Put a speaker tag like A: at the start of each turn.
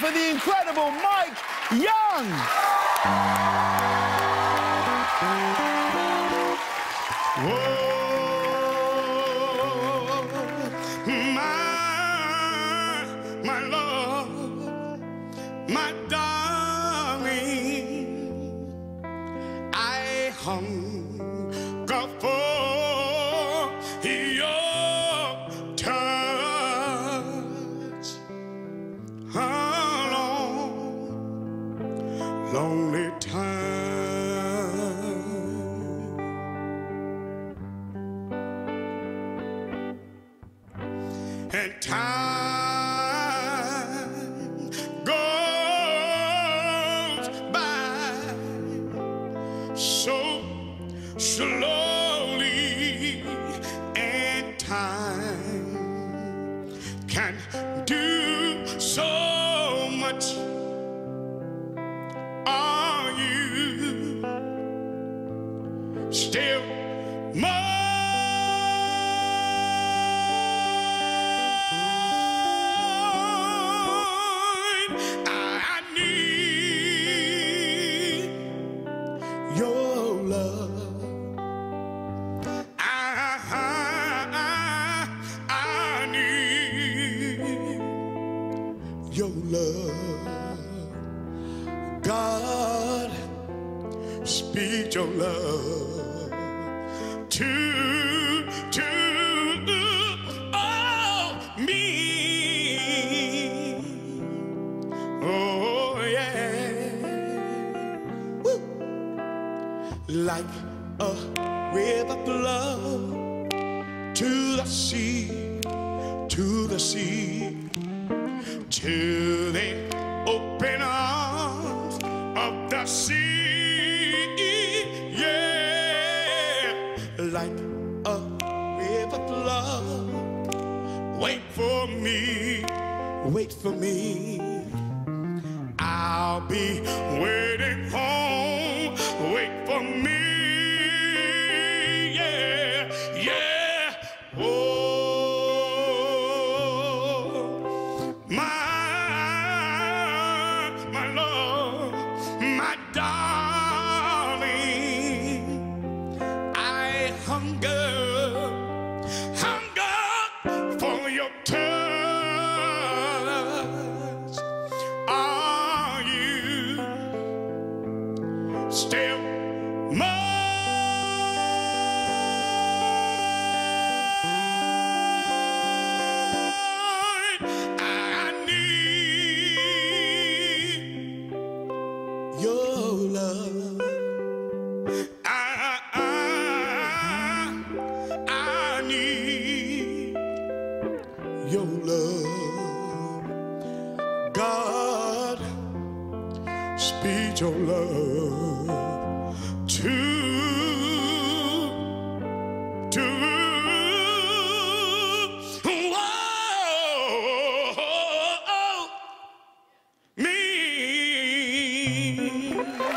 A: for the incredible Mike Young.
B: Whoa, my love, my darling, I hunger for your touch. How long, lonely time, and time goes by so slowly, and time can do so much. Are you still mine? I need your love. I need your love. God, speak your love to oh, me. Oh, yeah. Woo. Like a river flow to the sea, to the sea, to the open arms of the sea. Yeah, like a river flow. Wait for me, wait for me. I'll be waiting home. Wait for me. Yeah, yeah. Oh, my love, my darling, I hunger for your touch. Are you still mine? I need your love. I need your love. God, speak your love to whoa, me.